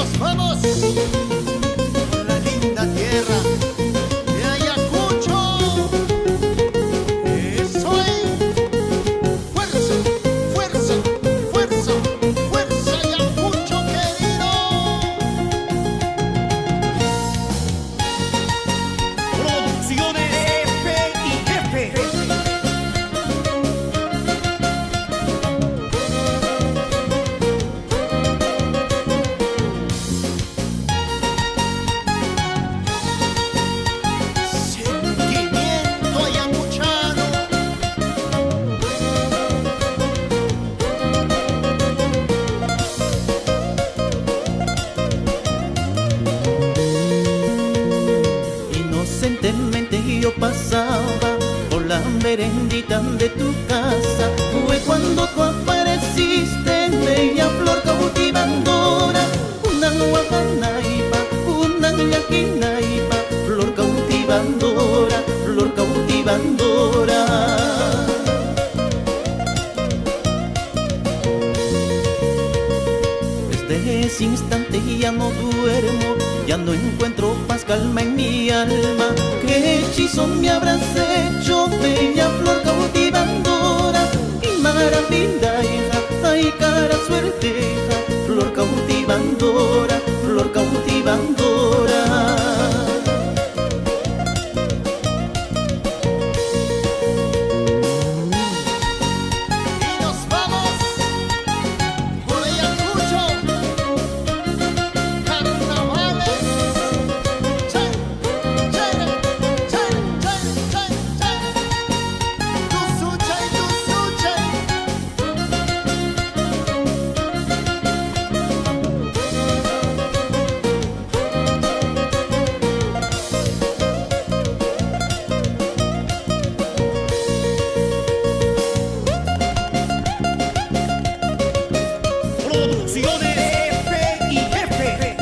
nos vamos con la linda tierra de Ayacucho. Eso es. Fuerza, fuerza, fuerza, fuerza, Ayacucho querido. Producciones F y F. Sentimiento ayacuchano. Inocentemente yo pasaba por la merendita de tu casa. Fue cuando tú apareciste, bella flor cautivadora. Una guapanaipa, una yaquinaipa, flor cautivadora, flor cautivadora. Desde ese instante ya no duermo, ya no encuentro paz, calma en mi alma. ¿Qué hechizo me habrás hecho, bella flor cautivadora? Y maravilla, hija, ay cara suerteja, flor cautivadora, flor cautivadora. Y nos vamos por Ayacucho. Carnavales. Chay, chay, chay, chay, chay, chay. Tusuchay, tusuchay. Producciones F y F.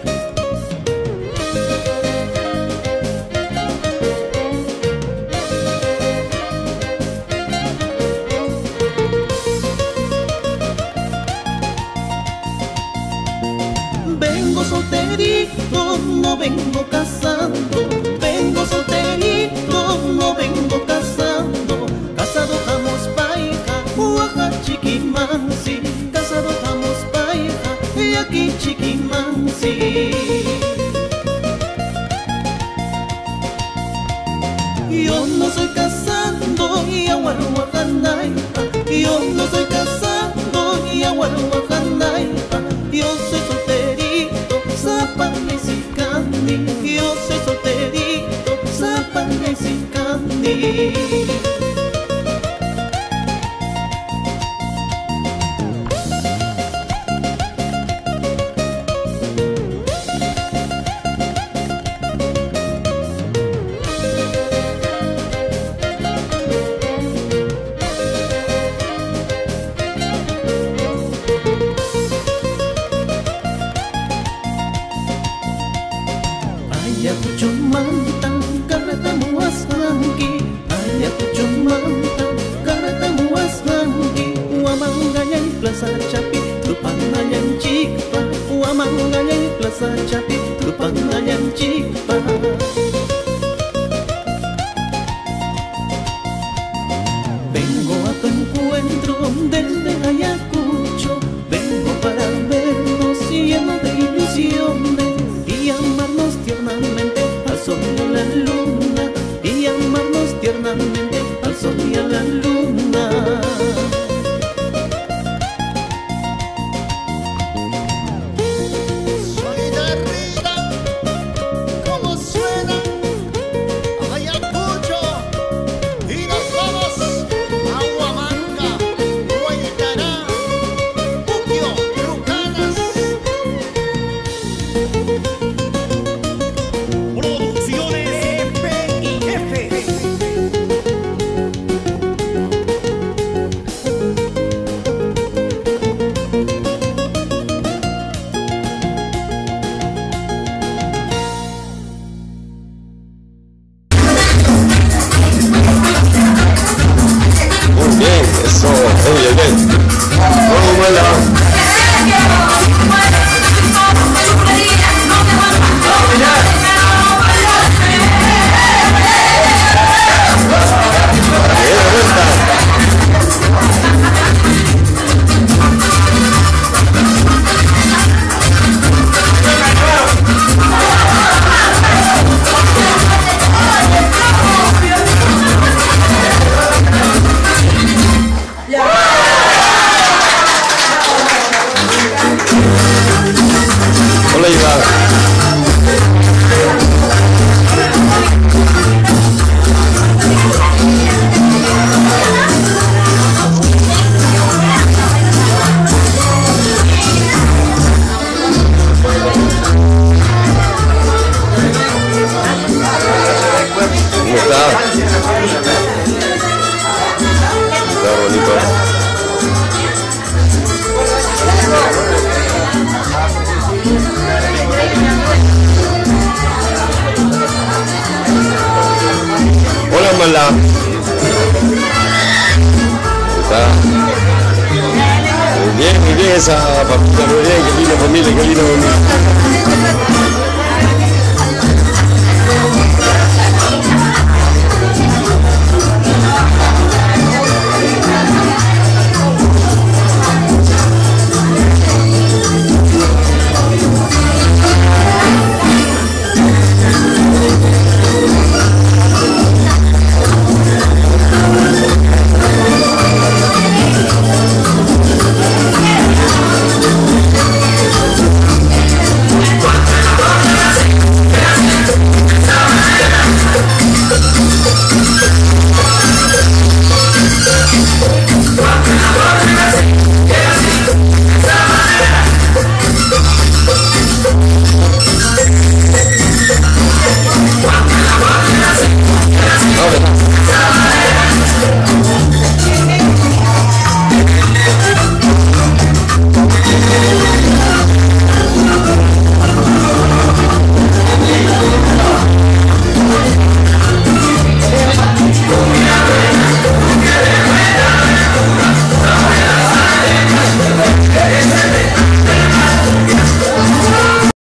Vengo solterito, no vengo casando. Vengo solterito, no vengo casando. Casado jamos paija, uaja chiquimansi. Casado jamos paija, y aquí chiquimansi. Yo no soy casando y aguaruajanaipa. Yo no soy casando y aguaruajanaipa. Yo soy solterito, zapanesicandi. Yo soy solterito, zapanesicandi. Ayacucho mantan, karatamu aslangi. Ayacucho mantan, karatamu aslangi. Uamanganya en Plaza Chapi, Tupanganya en Chikpa. Uamanganya en Plaza Chapi, Tupanganya en Chikpa. Vengo a tu encuentro desde Ayacucho. Vengo para vernos lleno de ilusiones y amarnos tiernamente al sol y a la luna. Y amarnos tiernamente al sol y a la luna. Soy de arriba. ¿Cómo suena? Ayacucho. Y nos vamos a Huamanga, Huaytará, Puquio, Lucanas. Producciones F y F. Hola. ¿Está? Muy bien esa familia, muy bien, qué linda familia, qué linda familia.